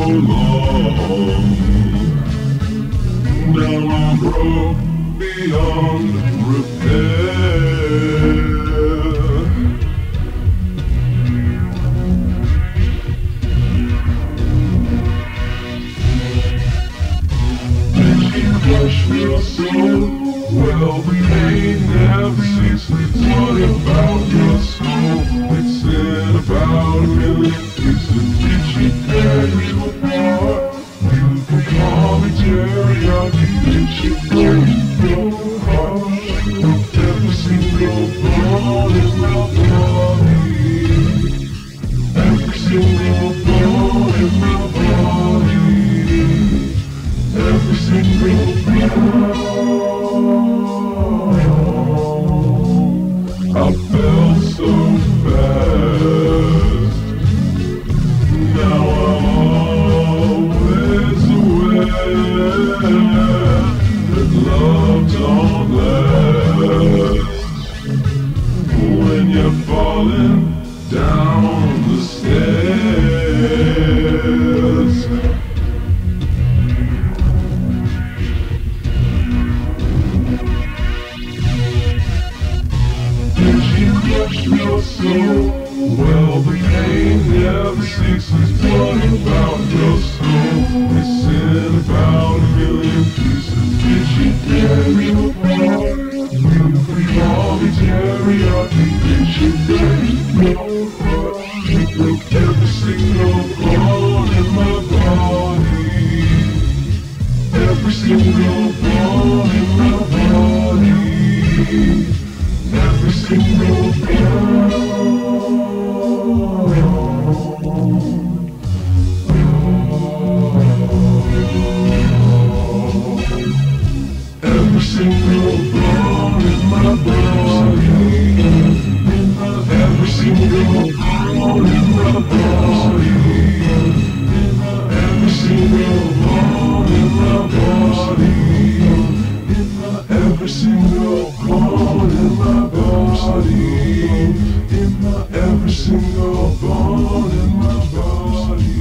long. Now I'm broke beyond repair. Did she crush your soul? Well, the pain never ceases. What about your soul? It's in about a million pieces. Did she tear you apart? You can call me teriyaki. Did she break your heart? Every single bone in my body. Every single bone in my body. Every single bone. I fell so fast. Now I'm always aware that love don't last. When you're falling down the stairs. Your soul, well, the pain never ceases. What about your soul? It's in about a million pieces. Did she tear you apart? You can call me teriyaki. Did she break your heart? She broke every single bone in my body. Every single bone in my body. Every single bone. Every single bone in my body. Every single bone in my body. Every single bone in my body. Every single bone in my body. Every single bone in my body.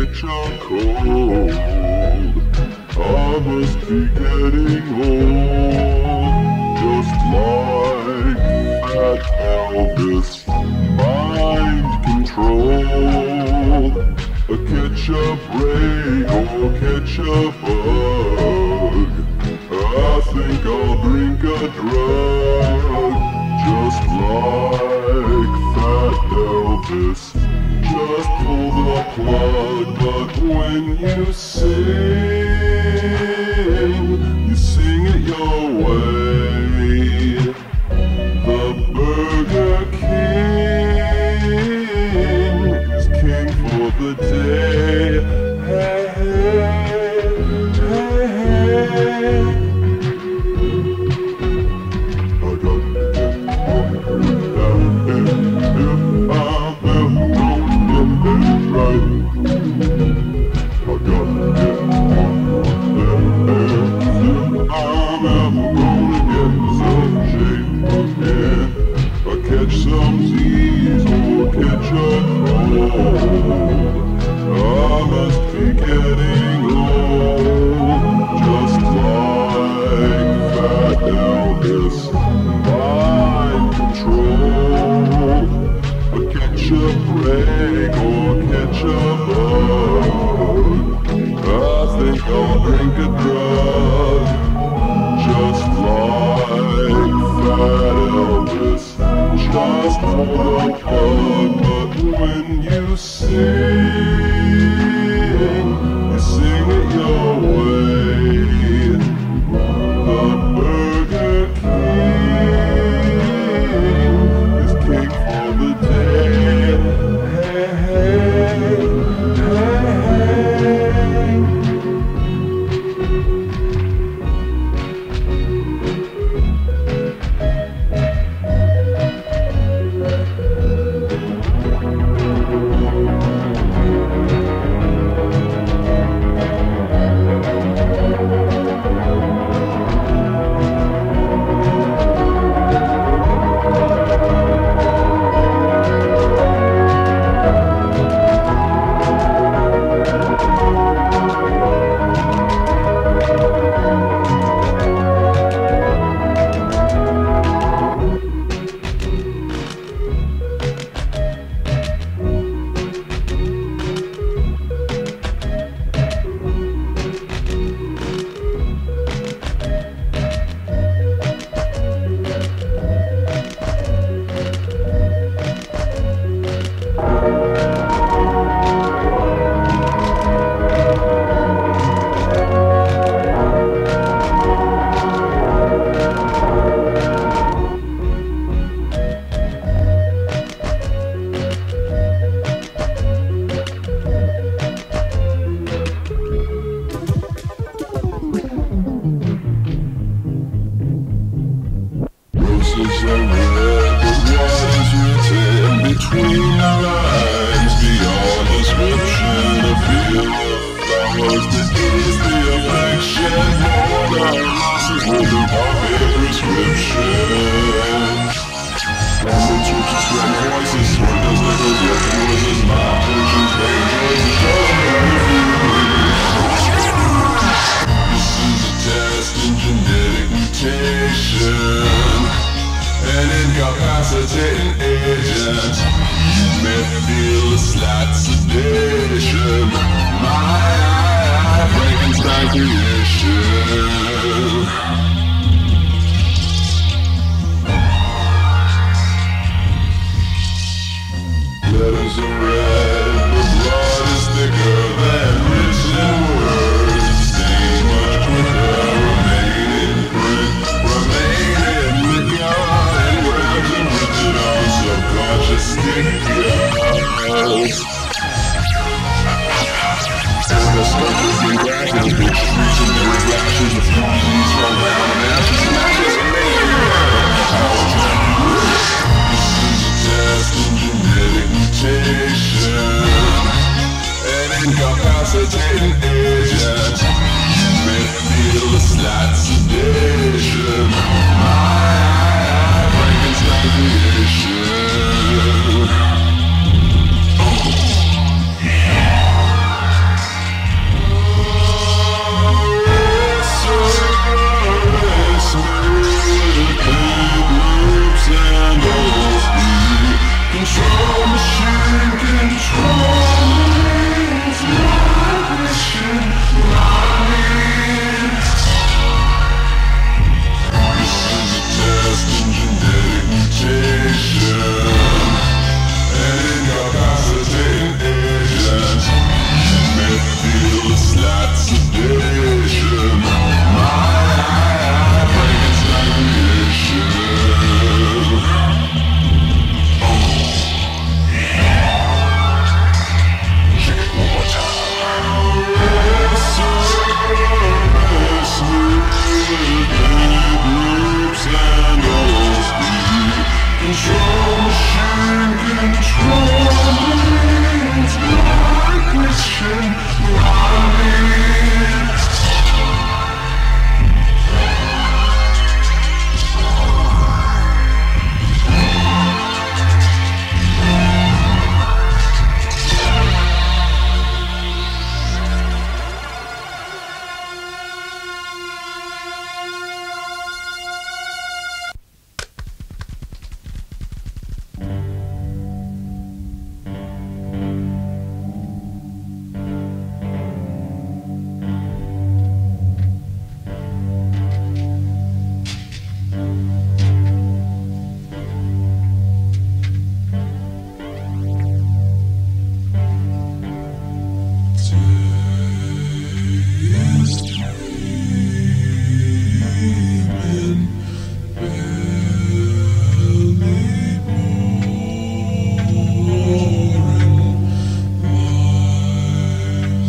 catch a cold. I must be getting old, just like that Elvis. Mind control. Catch a break or catch a bug. I think I'll drink a drug, just like that Elvis. Just pull the plug, but when you sing it your way. The Burger King is king for the day. Hey, hey, hey, hey. I got catch some Z's or catch a cold. I must be getting old, just like that Elvis. Mind control. Catch a break or catch a bug. I think I'll drink a drug, just like that Elvis. Just pull the plug, but when you sing it your way. The Burger King is king for the day. Hey, hey, hey, hey. Between the lines, beyond description, a field of flowers that is the affection. More than losses with a perfect prescription. Random switches, red voices, what does the good yet voices, my potions, dangerous, this is a test in genetic mutation. An incapacitating agent. You may feel a slight sedation. My Frankenstein creation. Letters are red.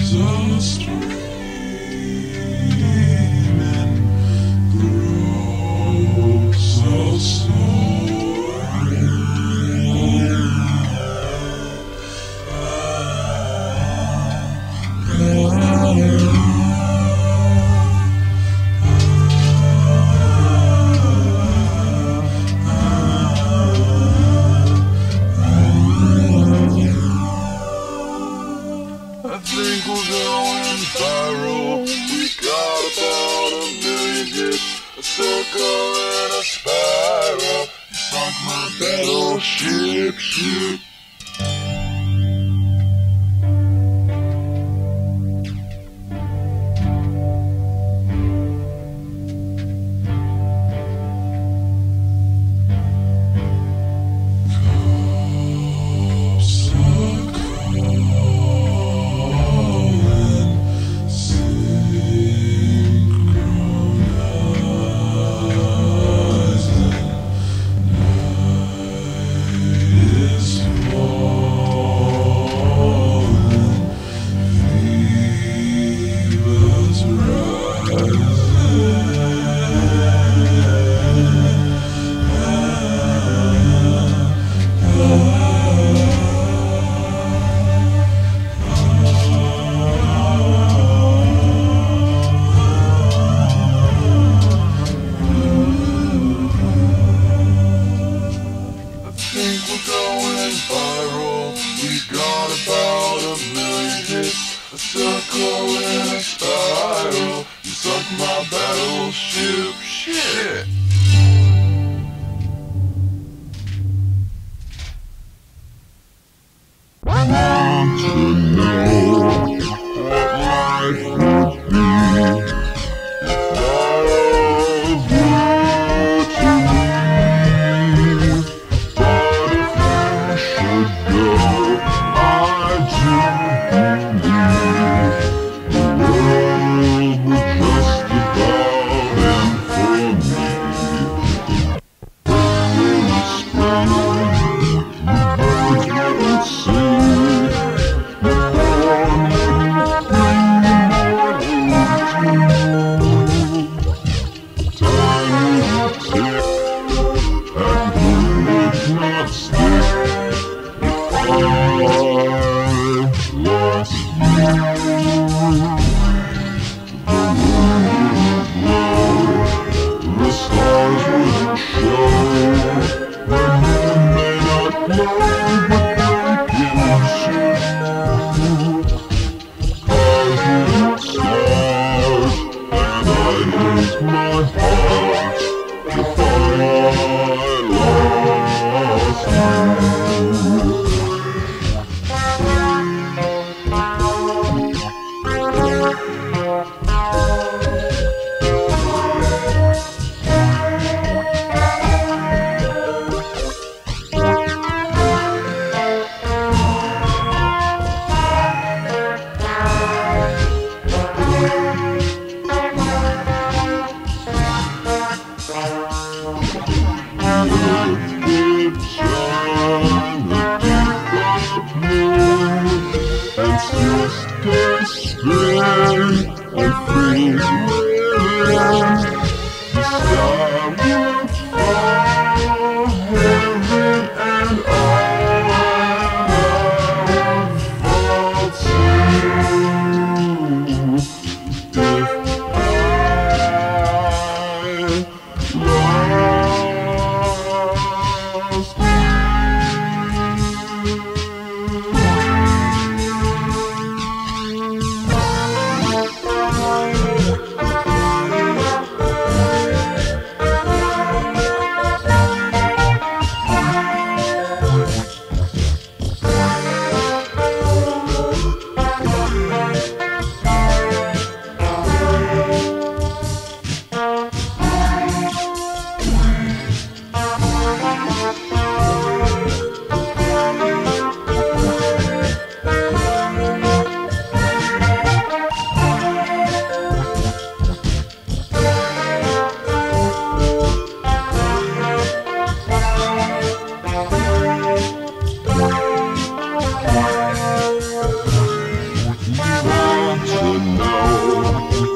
are streaming, grows so I think we're going viral. We got about 1,000,000 hits, a circle and a spiral. You sunk my battleship, ship. A circle and a spiral. You sunk my battleship. Shit. I want to know what life would be if love were to leave. But if you should go, I do believe the world would just about end for me. When the spring, the birds wouldn't sing, the dawn wouldn't bring more to. Time would tick, and would not stick if I lost you. The moon wouldn't glow, the stars wouldn't show. The moon may not glow, but they can show. Cars wouldn't start, and I'd lose my heart if I lost you.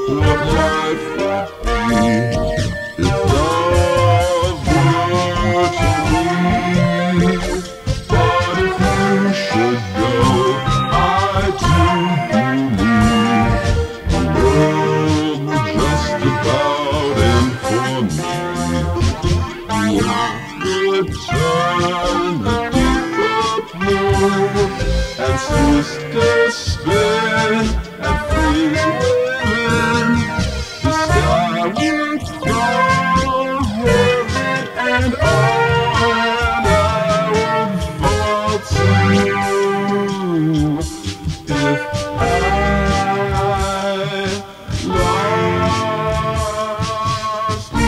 what life would be if love were to leave. But if you should go, I too believe the world would just about end for me. Would turn the deeper blue, and sisters spin and freeze within. The sky would fall, heaven and I would fall too. If I lost you.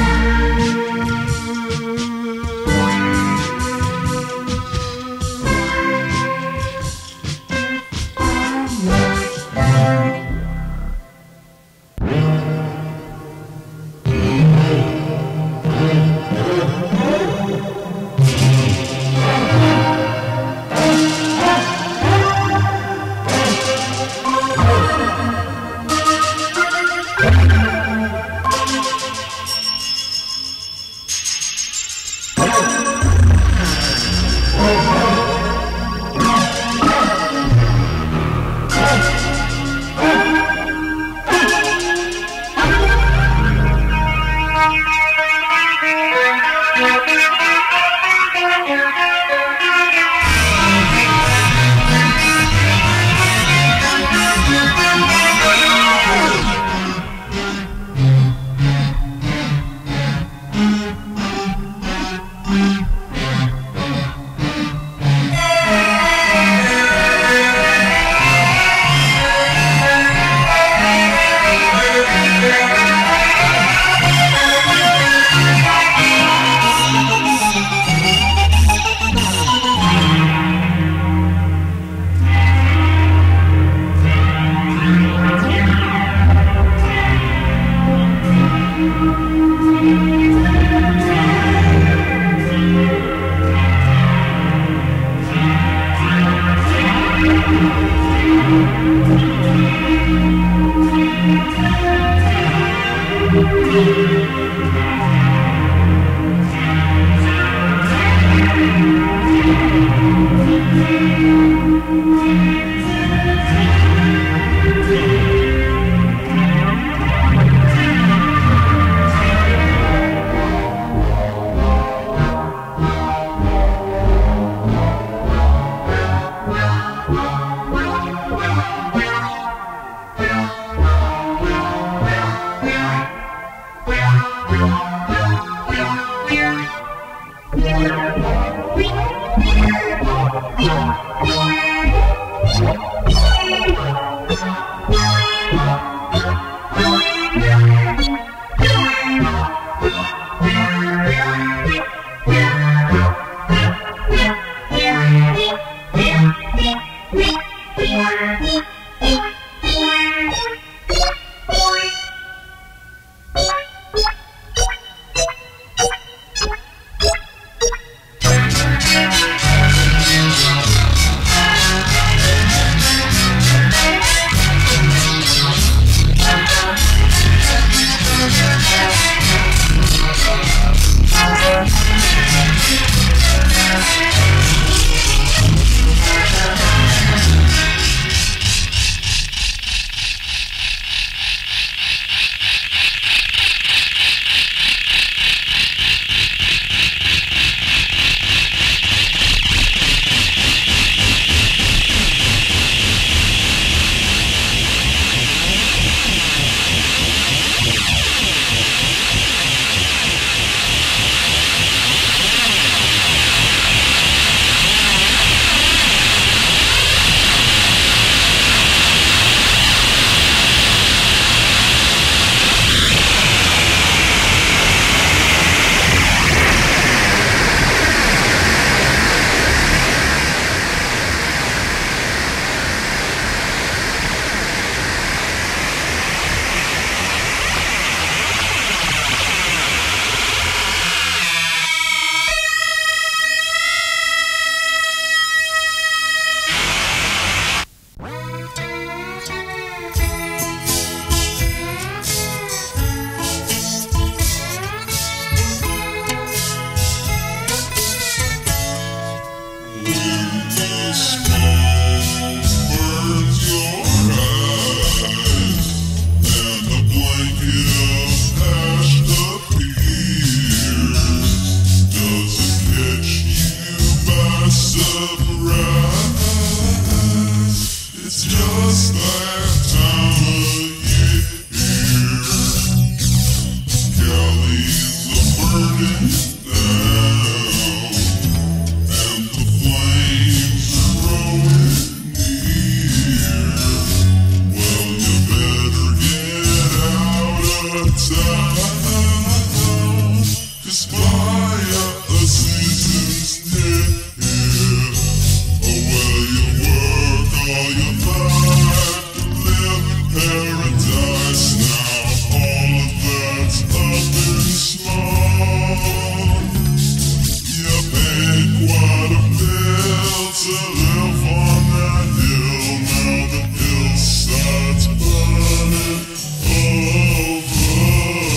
paradise now. All of that's up in smoke. You paid quite a bill to live on that hill. Now the hill starts burning over.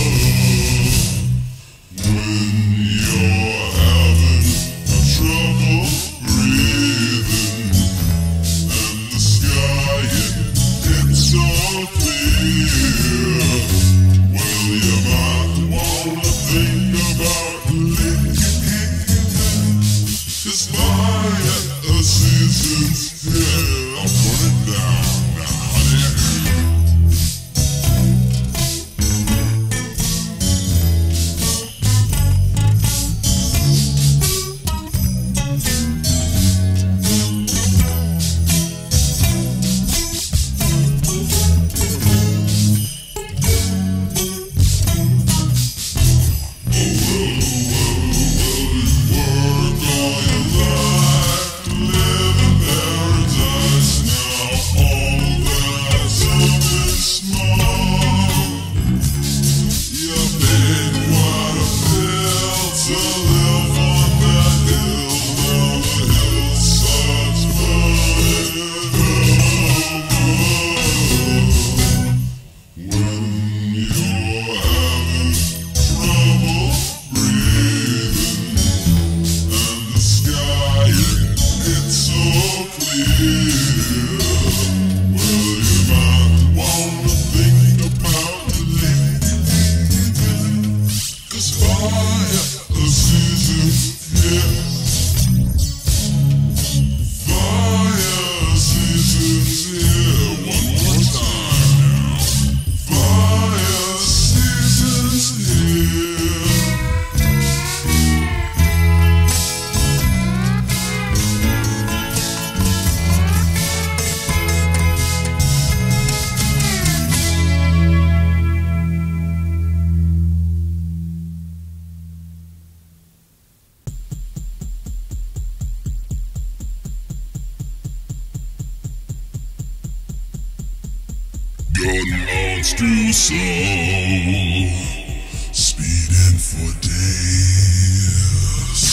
When you're having trouble breathing and the sky it's so clear, well you might wanna think about leaving. 'Cause fire season's here. I'll put it down now, honey. Work all your life to live in paradise now. All that's up in smoke. You paid quite a bill to live on that hill. Now the hill starts burning over. When you're having trouble breathing and the sky it's so clear, well you might wanna think about leaving. 'Cause fire season's here. Fire season's here. One more time now. Fire season's here. Gun mounts too slow, speeding for days.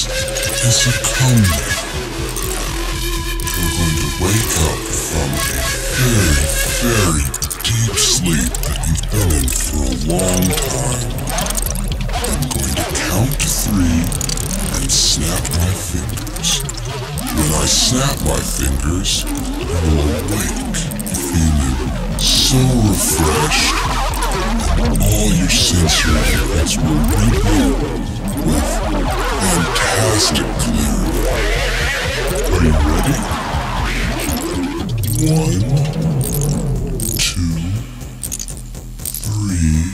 This is a come now. You're going to wake up from a very, very deep sleep that you've been in for a long time. I'm going to count to 3 and snap my fingers. When I snap my fingers, you will awake, feeling so refreshed, and all your sensory units will rebuild with fantastic clarity. Are you ready? 1, 2, 3.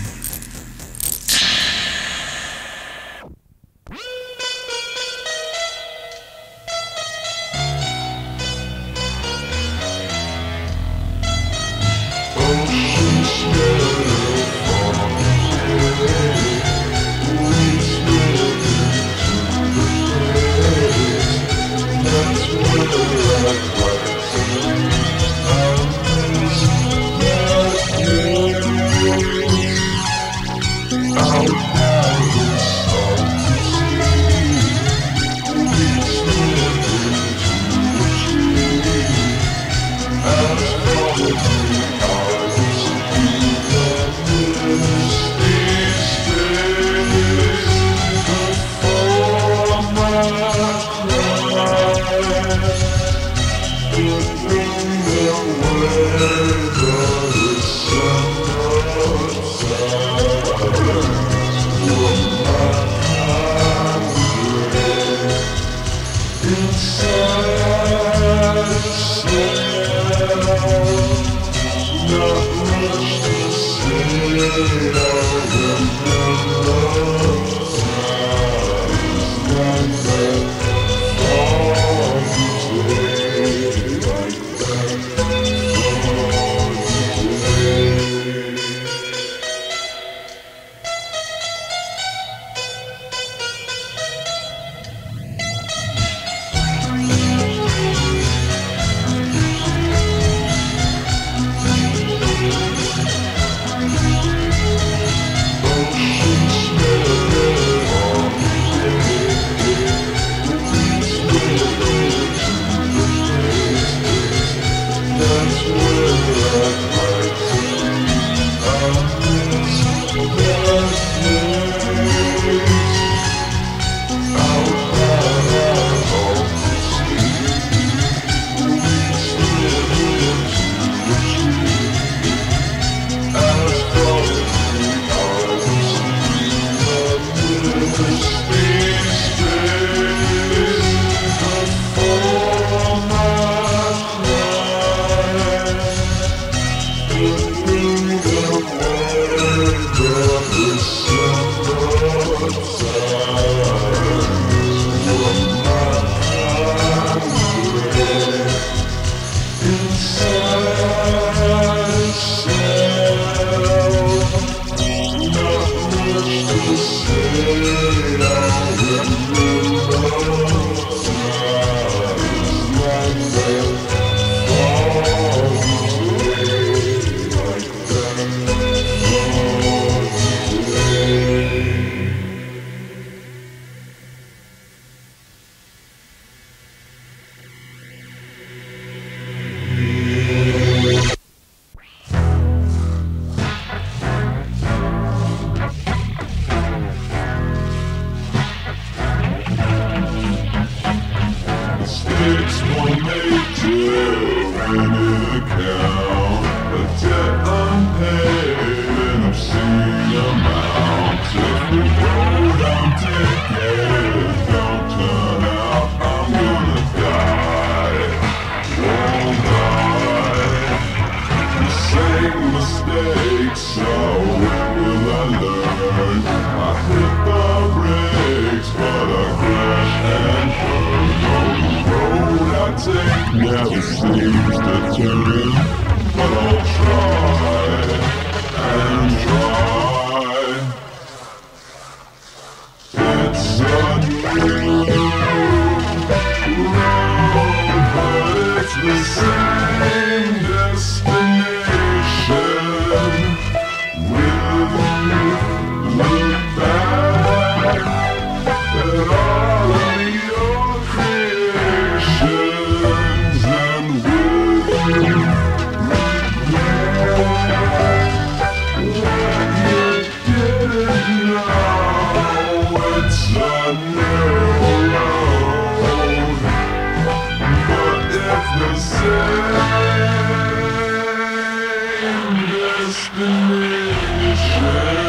Never seems to turn, but I'll try and try. It's a new road, but it's the same destination. We'll look back at all of narrow road, but it's the same destination.